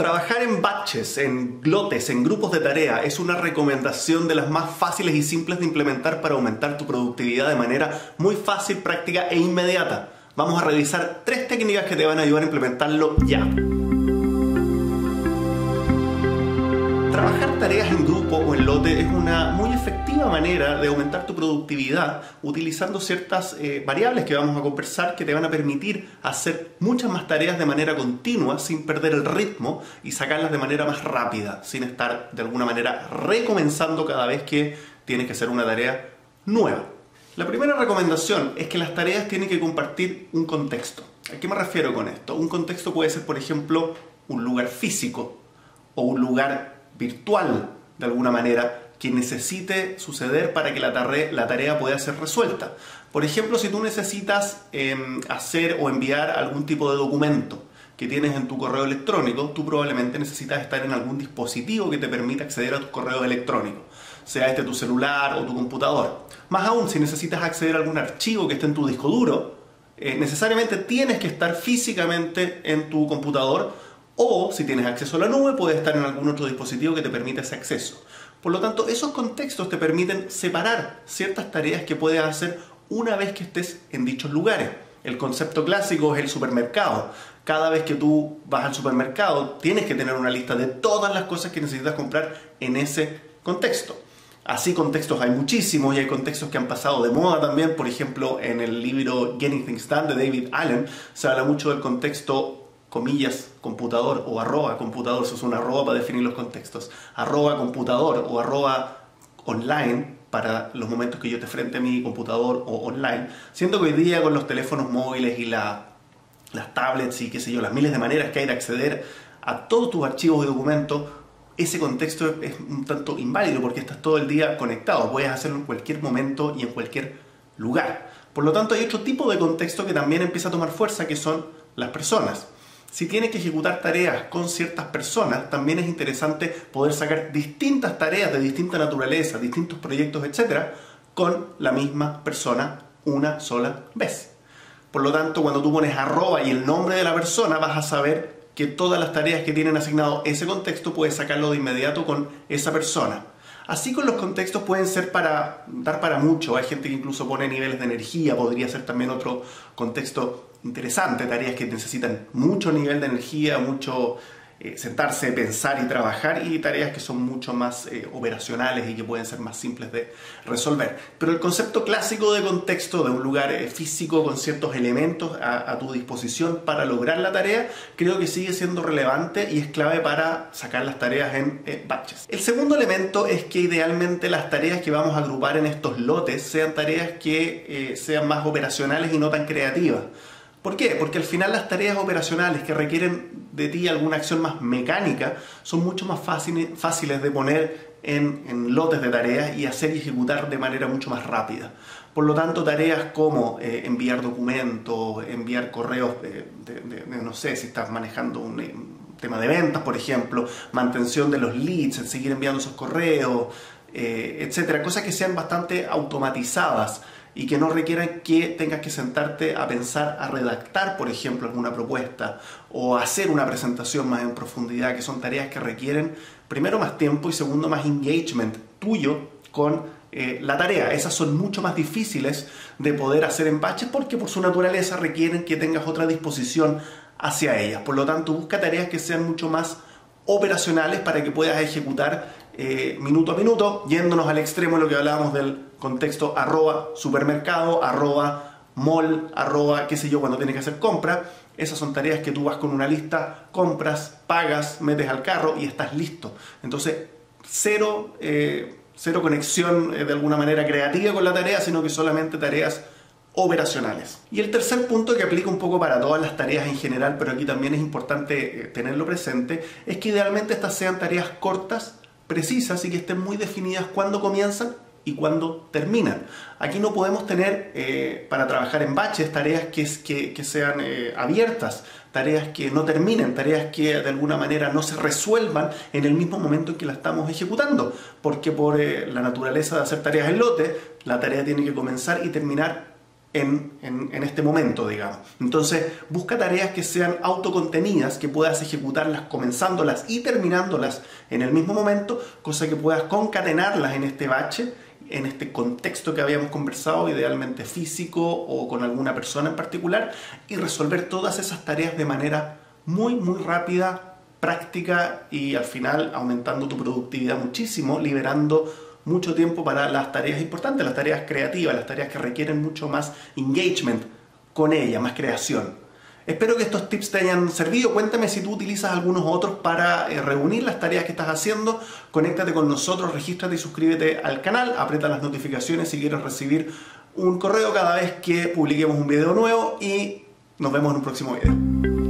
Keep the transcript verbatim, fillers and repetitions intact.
Trabajar en batches, en lotes, en grupos de tarea es una recomendación de las más fáciles y simples de implementar para aumentar tu productividad de manera muy fácil, práctica e inmediata. Vamos a revisar tres técnicas que te van a ayudar a implementarlo ya. Trabajar tareas en grupo o en lote es una muy efectiva manera de aumentar tu productividad utilizando ciertas eh, variables que vamos a conversar que te van a permitir hacer muchas más tareas de manera continua sin perder el ritmo y sacarlas de manera más rápida, sin estar de alguna manera recomenzando cada vez que tienes que hacer una tarea nueva. La primera recomendación es que las tareas tienen que compartir un contexto. ¿A qué me refiero con esto? Un contexto puede ser, por ejemplo, un lugar físico o un lugar virtual, de alguna manera, que necesite suceder para que la tarea, la tarea pueda ser resuelta. Por ejemplo, si tú necesitas eh, hacer o enviar algún tipo de documento que tienes en tu correo electrónico, tú probablemente necesitas estar en algún dispositivo que te permita acceder a tus correos electrónicos, sea este tu celular o tu computador. Más aún, si necesitas acceder a algún archivo que esté en tu disco duro, eh, necesariamente tienes que estar físicamente en tu computador. O si tienes acceso a la nube, puede estar en algún otro dispositivo que te permita ese acceso. Por lo tanto, esos contextos te permiten separar ciertas tareas que puedes hacer una vez que estés en dichos lugares. El concepto clásico es el supermercado. Cada vez que tú vas al supermercado, tienes que tener una lista de todas las cosas que necesitas comprar en ese contexto. Así contextos hay muchísimos y hay contextos que han pasado de moda también. Por ejemplo, en el libro Getting Things Done de David Allen se habla mucho del contexto comillas, computador o arroba computador, eso es una arroba para definir los contextos, arroba computador o arroba online para los momentos que yo esté frente a mi computador o online, siendo que hoy día con los teléfonos móviles y la, las tablets y qué sé yo, las miles de maneras que hay de acceder a todos tus archivos y documentos, ese contexto es un tanto inválido porque estás todo el día conectado, puedes hacerlo en cualquier momento y en cualquier lugar. Por lo tanto, hay otro tipo de contexto que también empieza a tomar fuerza, que son las personas. Si tienes que ejecutar tareas con ciertas personas, también es interesante poder sacar distintas tareas de distinta naturaleza, distintos proyectos, etcétera, con la misma persona una sola vez. Por lo tanto, cuando tú pones arroba y el nombre de la persona, vas a saber que todas las tareas que tienen asignado ese contexto puedes sacarlo de inmediato con esa persona. Así con los contextos pueden ser para dar para mucho. Hay gente que incluso pone niveles de energía, podría ser también otro contexto interesante, tareas que necesitan mucho nivel de energía, mucho eh, sentarse, pensar y trabajar, y tareas que son mucho más eh, operacionales y que pueden ser más simples de resolver. Pero el concepto clásico de contexto, de un lugar eh, físico con ciertos elementos a, a tu disposición para lograr la tarea, creo que sigue siendo relevante y es clave para sacar las tareas en eh, batches. El segundo elemento es que idealmente las tareas que vamos a agrupar en estos lotes sean tareas que eh, sean más operacionales y no tan creativas. ¿Por qué? Porque al final las tareas operacionales que requieren de ti alguna acción más mecánica son mucho más fáciles, fáciles de poner en, en lotes de tareas y hacer y ejecutar de manera mucho más rápida. Por lo tanto, tareas como eh, enviar documentos, enviar correos, de, de, de, de, no sé, si estás manejando un, un tema de ventas, por ejemplo, mantención de los leads, el seguir enviando esos correos, eh, etcétera. Cosas que sean bastante automatizadas y que no requieran que tengas que sentarte a pensar, a redactar, por ejemplo, alguna propuesta o hacer una presentación más en profundidad, que son tareas que requieren, primero, más tiempo y segundo, más engagement tuyo con eh, la tarea. Esas son mucho más difíciles de poder hacer en batches porque por su naturaleza requieren que tengas otra disposición hacia ellas. Por lo tanto, busca tareas que sean mucho más operacionales para que puedas ejecutar eh, minuto a minuto, yéndonos al extremo de lo que hablábamos del contexto arroba supermercado, arroba mall, arroba qué sé yo, cuando tienes que hacer compra. Esas son tareas que tú vas con una lista, compras, pagas, metes al carro y estás listo. Entonces, cero, eh, cero conexión eh, de alguna manera creativa con la tarea, sino que solamente tareas operacionales. Y el tercer punto, que aplica un poco para todas las tareas en general, pero aquí también es importante eh, tenerlo presente, es que idealmente estas sean tareas cortas, precisas y que estén muy definidas cuándo comienzan y cuándo terminan. Aquí no podemos tener, eh, para trabajar en batches, tareas que, que, que sean eh, abiertas, tareas que no terminen, tareas que de alguna manera no se resuelvan en el mismo momento en que la estamos ejecutando, porque por eh, la naturaleza de hacer tareas en lote, la tarea tiene que comenzar y terminar en, en, en este momento, digamos. Entonces, busca tareas que sean autocontenidas, que puedas ejecutarlas comenzándolas y terminándolas en el mismo momento, cosa que puedas concatenarlas en este bache, en este contexto que habíamos conversado, idealmente físico o con alguna persona en particular, y resolver todas esas tareas de manera muy, muy rápida, práctica y al final aumentando tu productividad muchísimo, liberando mucho tiempo para las tareas importantes, las tareas creativas, las tareas que requieren mucho más engagement con ella, más creación. Espero que estos tips te hayan servido. Cuéntame si tú utilizas algunos otros para eh, reunir las tareas que estás haciendo. Conéctate con nosotros, regístrate y suscríbete al canal. Aprieta las notificaciones si quieres recibir un correo cada vez que publiquemos un video nuevo y nos vemos en un próximo video.